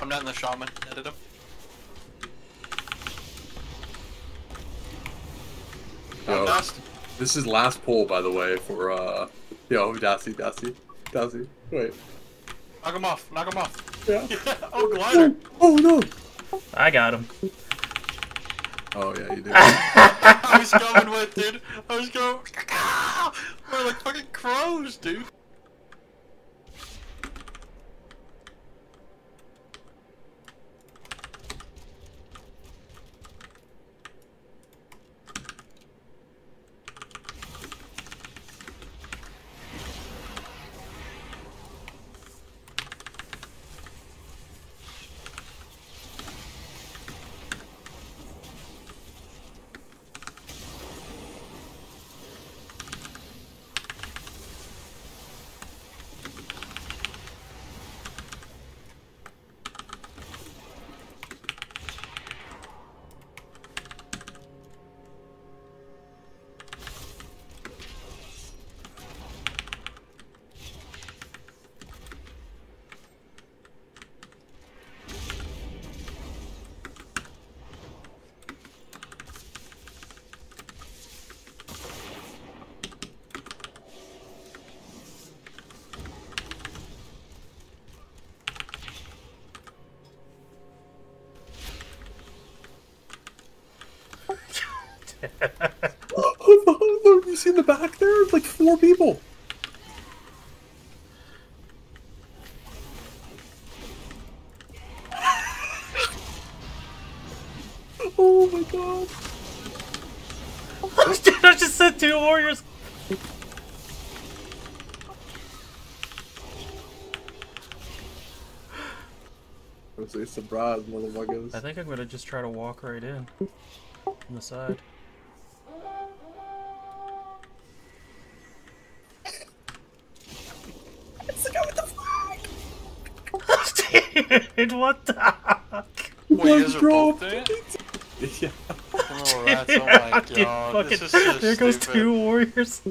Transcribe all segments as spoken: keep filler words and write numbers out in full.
net and the shaman. Netted him. Yo, Nest. this is last pull, by the way, for, uh... Yo, Dassy, Dassy, Dassy. Wait. Knock him off. Knock him off. Yeah. Oh, glider. Oh, oh, no. I got him. Oh, yeah, you did. I was going with, dude. I was going. We're like fucking crows, dude. Look, you see in the back there? It's like four people. Oh my god. I just said two warriors. I was say surprise, motherfuckers. I think I'm gonna just try to walk right in from the side. It's the guy with the flag! Dude, what the heck? Wait, you guys are both doing it? Yeah. Oh, rats, oh my Dude, god. fucking, This is so there goes stupid. two warriors.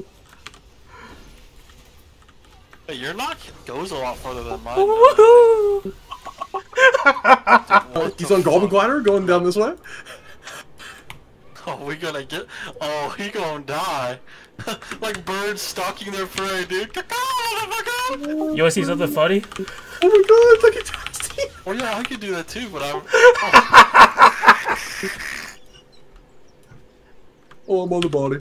Hey, your knock goes a lot further than mine. Woohoo! Dude, what He's the on Goblin fuck? Glider going down this way. Oh, we gonna get. Oh, he gonna die. Like birds stalking their prey, dude. You wanna see something funny? Oh my god, look at Dusty! Oh yeah, I could do that too, but I'm. Oh. Oh, I'm on the body.